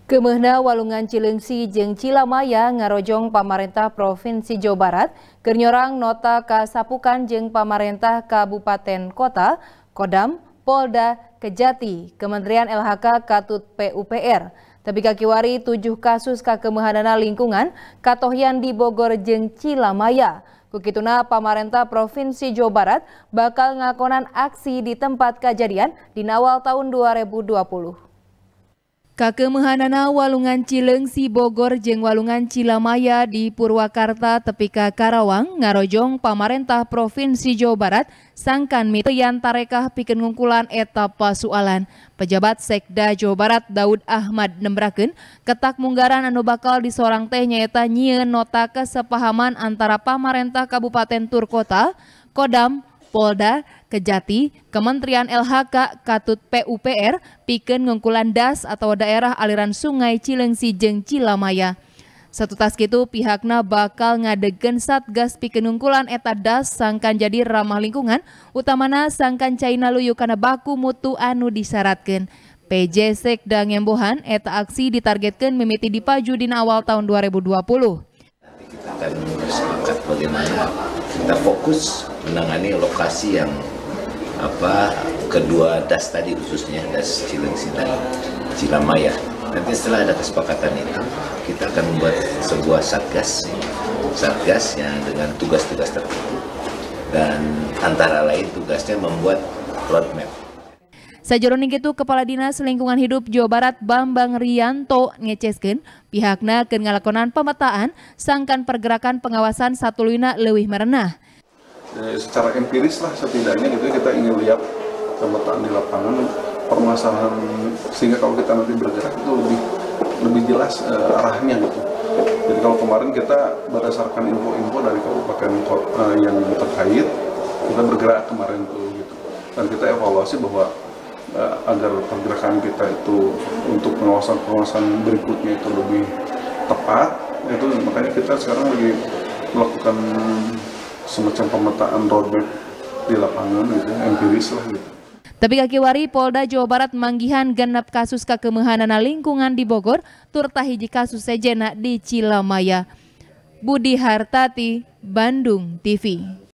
Kemeuna Walungan Cileungsi jeung Cilamaya ngarojong pamarentah Provinsi Jawa Barat keur nyorang nota kasapukan jeung pamarentah Kabupaten Kota, Kodam, Polda, Kejati, Kementerian LHK Katut PUPR. Tapi kakiwari 7 kasus kakemeuhanana lingkungan katohyan di Bogor jeung Cilamaya. Kukituna pamarentah Provinsi Jawa Barat bakal ngakonan aksi di tempat kejadian di awal tahun 2020. Kakemeuhanana Walungan Cileungsi Bogor jeung Walungan Cilamaya di Purwakarta tepi ka Karawang ngarojong pamarentah Provinsi Jawa Barat sangkan miteyan tarekah pikeun ngungkulan eta pasualan. Pejabat Sekda Jawa Barat Daud Ahmad nembrakeun ketak munggaran anu bakal disorang teh nyaeta nyieun nota kesepahaman antara pamarentah Kabupaten Turkota, Kodam, Polda, Kejati, Kementerian LHK Katut PUPR pikeun ngungkulan das atau daerah aliran sungai Cileungsi jeung Cilamaya. Satutas kitu pihakna bakal ngadegeun satgas pikeun ngungkulan eta das sangkan jadi ramah lingkungan, utamana sangkan caina luyu kana baku mutu anu disyaratkeun. PJ Sekda ngembohan eta aksi ditargetkeun mimiti dipaju dina awal tahun 2020. Kita akan bersepakat bagaimana kita fokus menangani lokasi yang kedua das tadi, khususnya das Cileungsi dan Cilamaya. Nanti setelah ada kesepakatan itu kita akan membuat sebuah satgas yang dengan tugas-tugas tertentu, dan antara lain tugasnya membuat roadmap. Sajeroning kitu Kepala Dinas Lingkungan Hidup Jawa Barat Bambang Rianto ngeceskeun pihakna keur ngalakonan pemetaan sangkan pergerakan pengawasan satuluyna leuwih merenah. Secara empiris lah setidaknya gitu kita ingin lihat pemetaan di lapangan permasalahan, sehingga kalau kita nanti bergerak itu lebih jelas arahnya gitu. Jadi kalau kemarin kita berdasarkan info-info dari kabupaten yang terkait, kita bergerak kemarin tuh gitu, dan kita evaluasi bahwa agar pergerakan kita itu untuk pengawasan berikutnya itu lebih tepat, itu makanya kita sekarang lagi melakukan semacam pemetaan roadmap di lapangan gitu, empiris lah gitu. Tapi kakiwari Polda Jawa Barat manggihan genep kasus kakemeuhanana lingkungan di Bogor turta hiji kasus sejena di Cilamaya. Budi Hartati, Bandung TV.